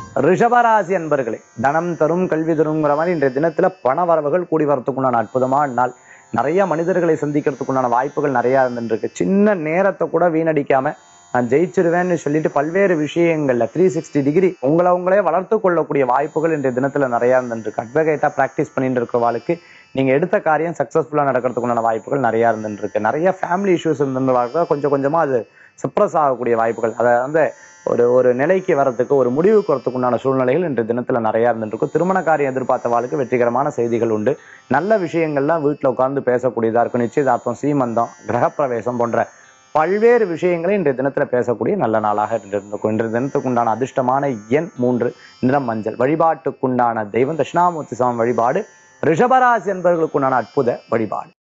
ரிஷபராசி அன்பர்களே, தனம் தரும் கல்வி தருங்கிற மாதிரி இன்றைய தினத்துல பண வரவுகள் கூடி வரத்துக்குண்டான அற்புதமான நாள். நிறைய மனிதர்களை சந்திக்கிறதுக்குண்டான வாய்ப்புகள் நிறைய இருந்துருக்கு. சின்ன நேரத்தை கூட வீணடிக்காம நான் ஜெயிச்சிருவேன்னு சொல்லிட்டு பல்வேறு விஷயங்கள்ல 360 டிகிரி உங்களே வளர்த்து கொள்ளக்கூடிய வாய்ப்புகள் இன்றைய தினத்துல நிறைய இருந்துருக்கு. அட்வொகேட்டா பிராக்டிஸ் பண்ணிட்டு இருக்கிறவாளுக்கு நீங்க எடுத்த காரியம் சக்சஸ்ஃபுல்லா நடக்கிறதுக்குண்டான வாய்ப்புகள் நிறைய இருந்துருக்கு. நிறைய ஃபேமிலி இஷ்யூஸ் இருந்துருவாங்க, கொஞ்சம் கொஞ்சமா அது சப்ரஸ் ஆகக்கூடிய வாய்ப்புகள், அதை வந்து ஒரு நிலைக்கு வரதுக்கு, ஒரு முடிவுக்கு வரத்துக்கு உண்டான சூழ்நிலைகள் இன்றைய தினத்துல நிறைய இருந்துருக்கும். திருமண காரியம் எதிர்பார்த்தவாளுக்கு வெற்றிகரமான செய்திகள் உண்டு. நல்ல விஷயங்கள்லாம் வீட்டுல உட்கார்ந்து பேசக்கூடியதா இருக்கும். நிச்சயதார்த்தம், சீமந்தம், கிரகப்பிரவேசம் போன்ற பல்வேறு விஷயங்களை இன்றைய தினத்துல பேசக்கூடிய நல்ல நாளாக இருந்திருக்கும். இன்றைய தினத்துக்கு உண்டான அதிர்ஷ்டமான எண் 3, நிறம் மஞ்சள். வழிபாட்டுக்குண்டான தெய்வம் தட்சிணாமூர்த்தி சுவாமி வழிபாடு ரிஷபராசி என்பவர்களுக்குண்டான அற்புத வழிபாடு.